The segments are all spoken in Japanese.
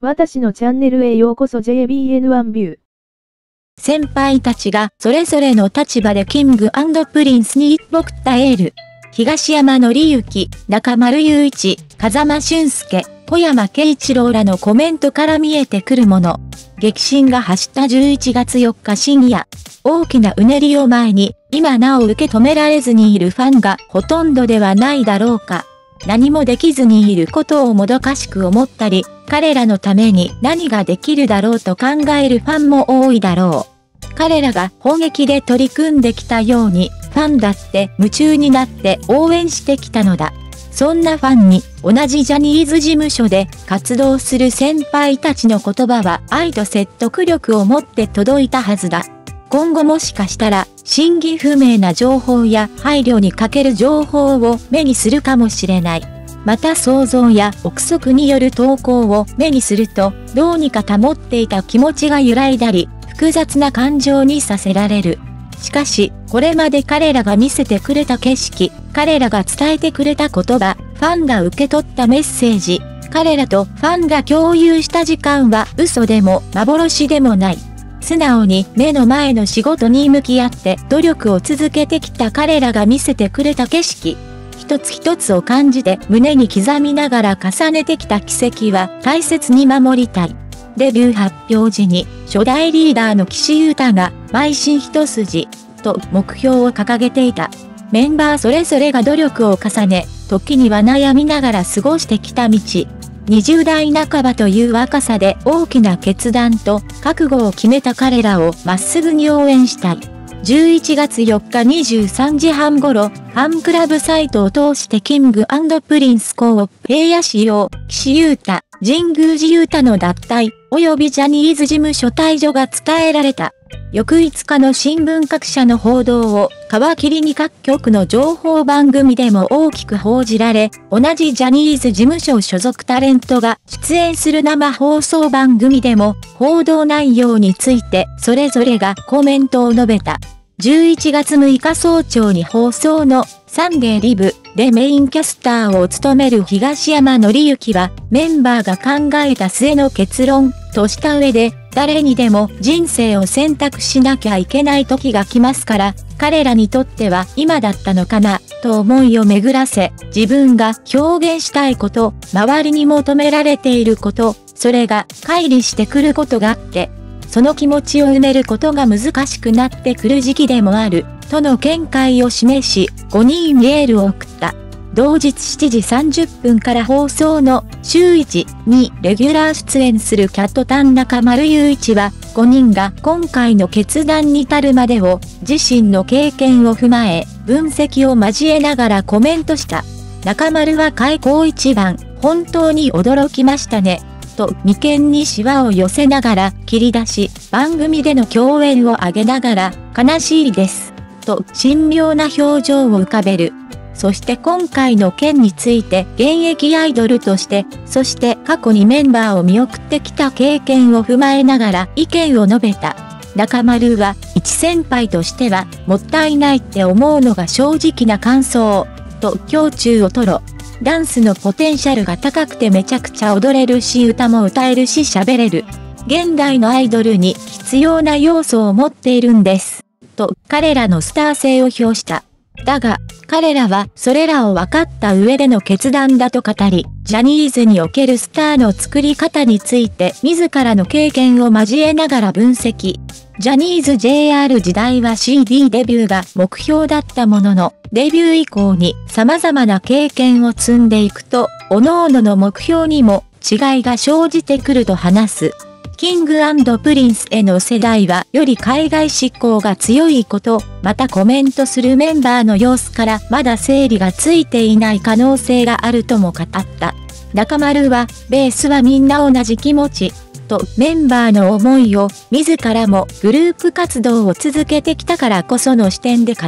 私のチャンネルへようこそ JBN1 ビュー。 先輩たちがそれぞれの立場でキング&プリンスに送ったエール。東山紀之、中丸雄一、風間俊介、小山慶一郎らのコメントから見えてくるもの。激震が走った11月4日深夜。大きなうねりを前に、今なお受け止められずにいるファンがほとんどではないだろうか。何もできずにいることをもどかしく思ったり、彼らのために何ができるだろうと考えるファンも多いだろう。彼らが本気で取り組んできたように、ファンだって夢中になって応援してきたのだ。そんなファンに、同じジャニーズ事務所で活動する先輩たちの言葉は愛と説得力を持って届いたはずだ。今後もしかしたら、真偽不明な情報や配慮に欠ける情報を目にするかもしれない。また想像や憶測による投稿を目にすると、どうにか保っていた気持ちが揺らいだり、複雑な感情にさせられる。しかし、これまで彼らが見せてくれた景色、彼らが伝えてくれた言葉、ファンが受け取ったメッセージ、彼らとファンが共有した時間は嘘でも幻でもない。素直に目の前の仕事に向き合って努力を続けてきた彼らが見せてくれた景色。一つ一つを感じて胸に刻みながら重ねてきた奇跡は大切に守りたい。デビュー発表時に初代リーダーの岸優太が邁進一筋と目標を掲げていた。メンバーそれぞれが努力を重ね、時には悩みながら過ごしてきた道。20代半ばという若さで大きな決断と覚悟を決めた彼らをまっすぐに応援したい。11月4日23時半頃、ファンクラブサイトを通してキング&プリンスコープ平野仕様、岸優太、神宮寺優太の脱退、及びジャニーズ事務所退場が伝えられた。翌5日の新聞各社の報道を皮切りに各局の情報番組でも大きく報じられ、同じジャニーズ事務所所属タレントが出演する生放送番組でも報道内容についてそれぞれがコメントを述べた。11月6日早朝に放送のサンデーリブでメインキャスターを務める東山紀之はメンバーが考えた末の結論とした上で、誰にでも人生を選択しなきゃいけない時が来ますから、彼らにとっては今だったのかな、と思いを巡らせ、自分が表現したいこと、周りに求められていること、それが乖離してくることがあって、その気持ちを埋めることが難しくなってくる時期でもある、との見解を示し、5人にエールを送った。同日7時30分から放送の週1にレギュラー出演するキャットタン中丸雄一は、5人が今回の決断に至るまでを自身の経験を踏まえ、分析を交えながらコメントした。中丸は開口一番、本当に驚きましたね。と眉間にシワを寄せながら切り出し、番組での共演を挙げながら、悲しいです。と神妙な表情を浮かべる。そして今回の件について現役アイドルとして、そして過去にメンバーを見送ってきた経験を踏まえながら意見を述べた。中丸は一先輩としてはもったいないって思うのが正直な感想。と胸中を吐露。ダンスのポテンシャルが高くてめちゃくちゃ踊れるし歌も歌えるし喋れる。現代のアイドルに必要な要素を持っているんです。と彼らのスター性を評した。だが、彼らはそれらを分かった上での決断だと語り、ジャニーズにおけるスターの作り方について自らの経験を交えながら分析。ジャニーズ JR 時代は CD デビューが目標だったものの、デビュー以降に様々な経験を積んでいくと、各々の目標にも違いが生じてくると話す。キング&プリンスへの世代はより海外志向が強いこと、またコメントするメンバーの様子からまだ整理がついていない可能性があるとも語った。中丸は、ベースはみんな同じ気持ち、とメンバーの思いを自らもグループ活動を続けてきたからこその視点で語った。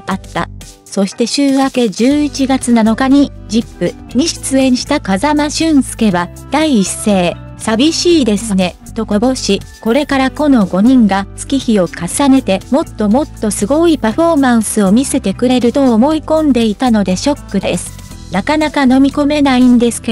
そして週明け11月7日に ZIP に出演した風間俊介は第一声、寂しいですね。とこぼし、これからこの5人が月日を重ねてもっともっとすごいパフォーマンスを見せてくれると思い込んでいたのでショックです。なかなか飲み込めないんですけど、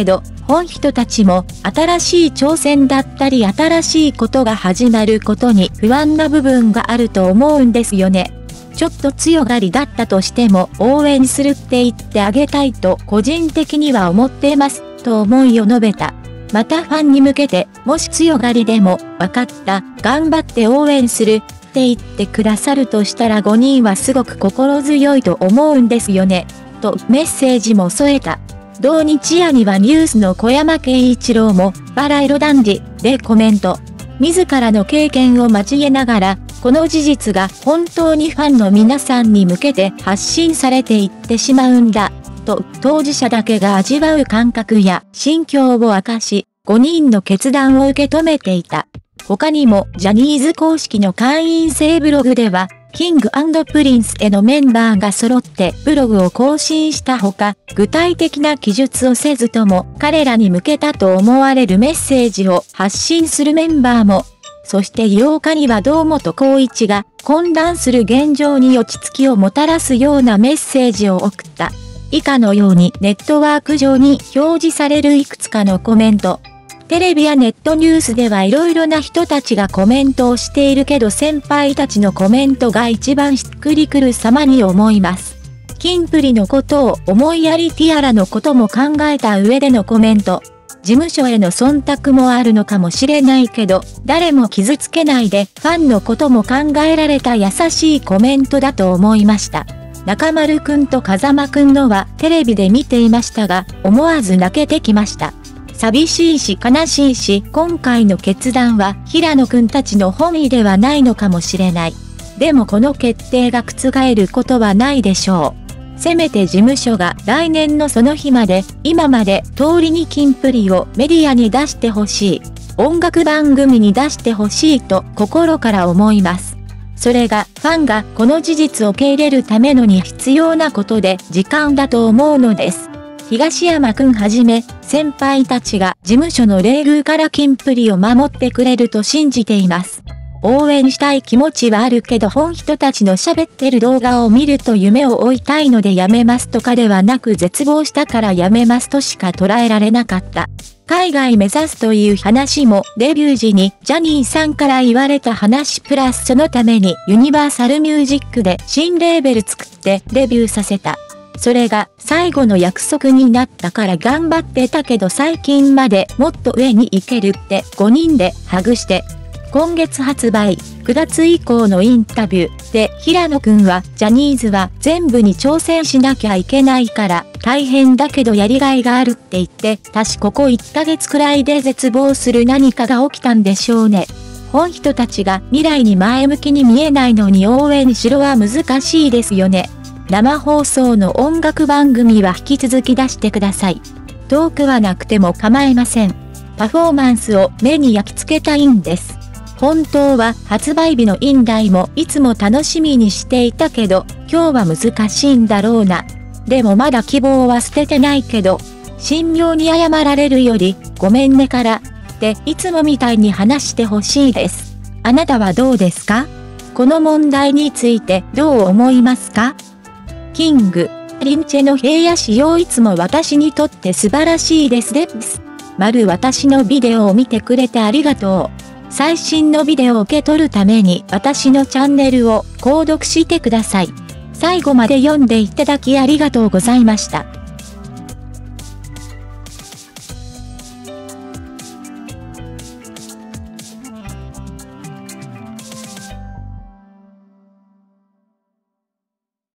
本人たちも新しい挑戦だったり新しいことが始まることに不安な部分があると思うんですよね。ちょっと強がりだったとしても応援するって言ってあげたいと個人的には思っていますと思いを述べた。またファンに向けてもし強がりでも分かった頑張って応援するって言ってくださるとしたら5人はすごく心強いと思うんですよねとメッセージも添えた。同日夜にはニュースの小山慶一郎もバラ色男児でコメント。自らの経験を交えながらこの事実が本当にファンの皆さんに向けて発信されていってしまうんだと当事者だけが味わう感覚や心境を明かし5人の決断を受け止めていた。他にもジャニーズ公式の会員制ブログではキング&プリンスへのメンバーが揃ってブログを更新したほか、具体的な記述をせずとも彼らに向けたと思われるメッセージを発信するメンバーも、そして8日には堂本光一が混乱する現状に落ち着きをもたらすようなメッセージを送った。以下のようにネットワーク上に表示されるいくつかのコメント。テレビやネットニュースではいろいろな人たちがコメントをしているけど先輩たちのコメントが一番しっくりくる様に思います。キンプリのことを思いやりティアラのことも考えた上でのコメント。事務所への忖度もあるのかもしれないけど、誰も傷つけないでファンのことも考えられた優しいコメントだと思いました。中丸くんと風間くんのはテレビで見ていましたが、思わず泣けてきました。寂しいし悲しいし、今回の決断は平野くんたちの本意ではないのかもしれない。でもこの決定が覆ることはないでしょう。せめて事務所が来年のその日まで、今まで通りにキンプリをメディアに出してほしい。音楽番組に出してほしいと心から思います。それがファンがこの事実を受け入れるためのに必要なことで時間だと思うのです。東山くんはじめ先輩たちが事務所の冷遇からキンプリを守ってくれると信じています。応援したい気持ちはあるけど本人たちの喋ってる動画を見ると夢を追いたいのでやめますとかではなく絶望したからやめますとしか捉えられなかった。海外目指すという話もデビュー時にジャニーさんから言われた話プラスそのためにユニバーサルミュージックで新レーベル作ってデビューさせた。それが最後の約束になったから頑張ってたけど最近までもっと上に行けるって5人でハグして。今月発売9月以降のインタビューで平野くんはジャニーズは全部に挑戦しなきゃいけないから大変だけどやりがいがあるって言って確かここ1ヶ月くらいで絶望する何かが起きたんでしょうね。本人たちが未来に前向きに見えないのに応援しろは難しいですよね。生放送の音楽番組は引き続き出してください。トークはなくても構いません。パフォーマンスを目に焼き付けたいんです。本当は発売日のインライもいつも楽しみにしていたけど、今日は難しいんだろうな。でもまだ希望は捨ててないけど、神妙に謝られるより、ごめんねから、っていつもみたいに話してほしいです。あなたはどうですか？この問題についてどう思いますか？キング、リンチェの平野仕様いつも私にとって素晴らしいですです。私のビデオを見てくれてありがとう。最新のビデオを受け取るために私のチャンネルを購読してください。最後まで読んでいただきありがとうございました。